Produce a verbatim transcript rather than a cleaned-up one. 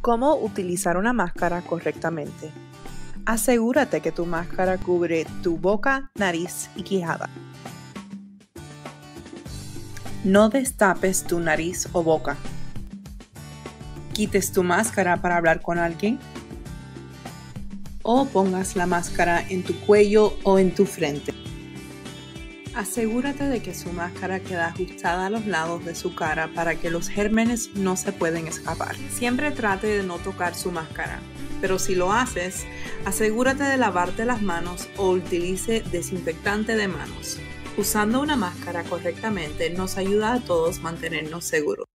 ¿Cómo utilizar una máscara correctamente? Asegúrate que tu máscara cubre tu boca, nariz y quijada. No destapes tu nariz o boca. Quites tu máscara para hablar con alguien. O pongas la máscara en tu cuello o en tu frente. Asegúrate de que su máscara queda ajustada a los lados de su cara para que los gérmenes no se pueden escapar. Siempre trate de no tocar su máscara, pero si lo haces, asegúrate de lavarte las manos o utilice desinfectante de manos. Usando una máscara correctamente nos ayuda a todos a mantenernos seguros.